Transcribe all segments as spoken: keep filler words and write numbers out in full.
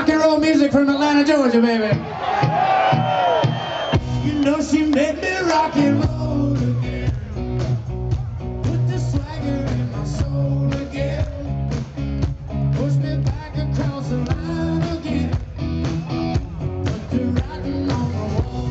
rock and roll music from Atlanta, Georgia, baby. You know she made me rock and roll again. Put the swagger in my soul again. Push me back across the line again. Put the writing on the wall.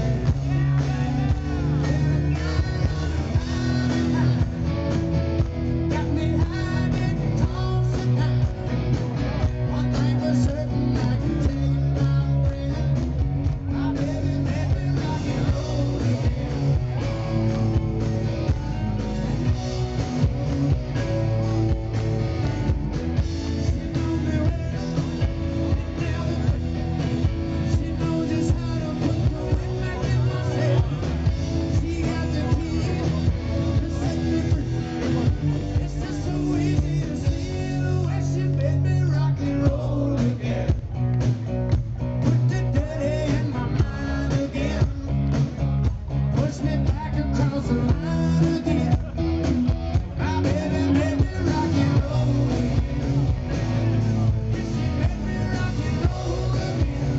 Got me hiding toss and night. One thing for certain, I can take my breath. My baby made me rock and roll again. She knows just how to put the wind back in my sail. She got the key to set me free. It's just so easy to see the way she made me rock and roll again. Put the dirty in my mind again. Push me back across the line again. My baby made me rock and roll again. She made me rock and roll again.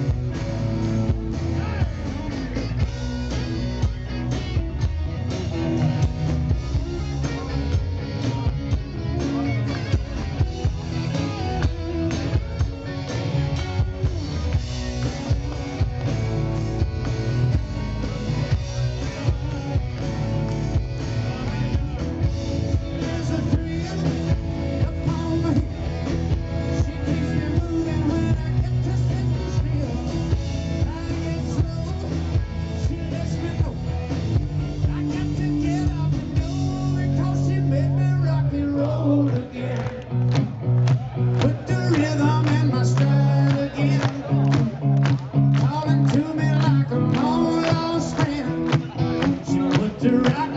There's a thrill upon my heel. She keeps me moving when I get to sitting still. I get slow, she lets me know. I got to get up and go because she made me rock and roll again. Put the rhythm in my stride again. Calling to me like a long lost friend. She put the rock